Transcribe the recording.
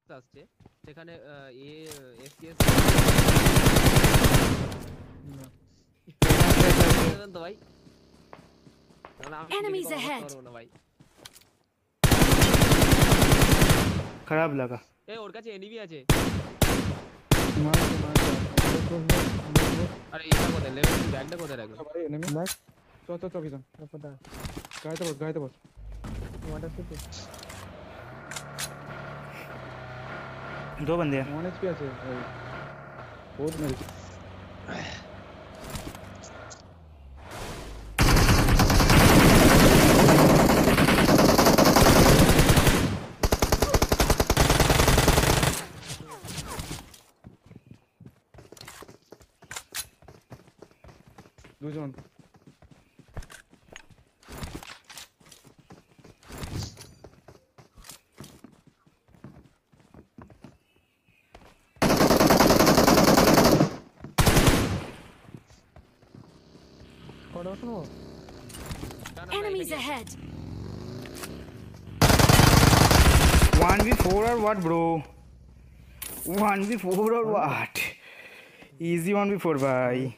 আসছে সেখানে এ এফপিএস তো ভাই Enemies ahead. না ভাই खराब लगा। এ ওর কাছে এনিমি আছে मार আরে এটা কোথায় লেভেল ব্যাগটা কোথায় রাখবে भाई एनिमी बस चल चल चौकी पता गाय तो बस वाटर से दो बंदे हैं। 1 एचपी আছে ভাই বহুত মেরে দুজন कौन सुनो Enemies ahead. 1v4 or what bro? 1v4 or what? Easy 1v4 भाई।